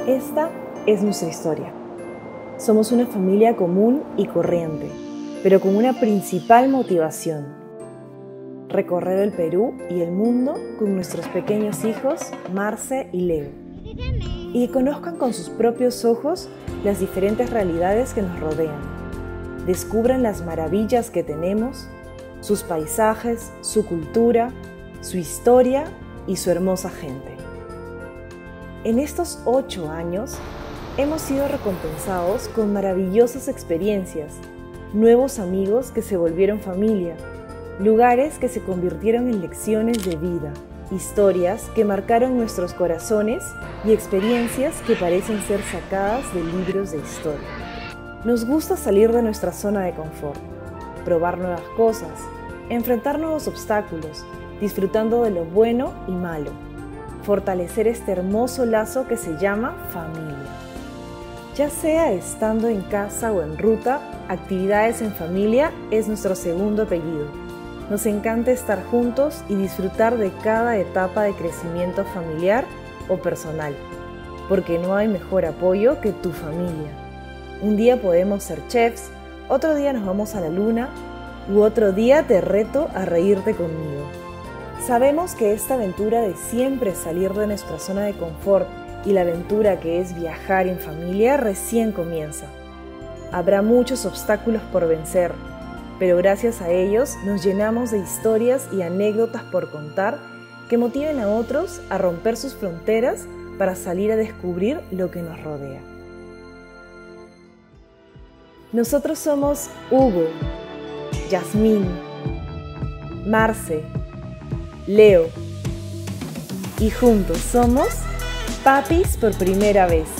Esta es nuestra historia. Somos una familia común y corriente, pero con una principal motivación: recorrer el Perú y el mundo con nuestros pequeños hijos, Marce y Leo, y que conozcan con sus propios ojos las diferentes realidades que nos rodean. Descubran las maravillas que tenemos, sus paisajes, su cultura, su historia y su hermosa gente. En estos 8 años hemos sido recompensados con maravillosas experiencias, nuevos amigos que se volvieron familia, lugares que se convirtieron en lecciones de vida, historias que marcaron nuestros corazones y experiencias que parecen ser sacadas de libros de historia. Nos gusta salir de nuestra zona de confort, probar nuevas cosas, enfrentar nuevos obstáculos, disfrutando de lo bueno y malo, fortalecer este hermoso lazo que se llama familia. Ya sea estando en casa o en ruta, actividades en familia es nuestro segundo apellido. Nos encanta estar juntos y disfrutar de cada etapa de crecimiento familiar o personal, porque no hay mejor apoyo que tu familia. Un día podemos ser chefs, otro día nos vamos a la luna, u otro día te reto a reírte conmigo. Sabemos que esta aventura de siempre salir de nuestra zona de confort y la aventura que es viajar en familia recién comienza. Habrá muchos obstáculos por vencer, pero gracias a ellos nos llenamos de historias y anécdotas por contar que motiven a otros a romper sus fronteras para salir a descubrir lo que nos rodea. Nosotros somos Hugo, Yasmín, Marce, Leo, y juntos somos Papis por primera vez.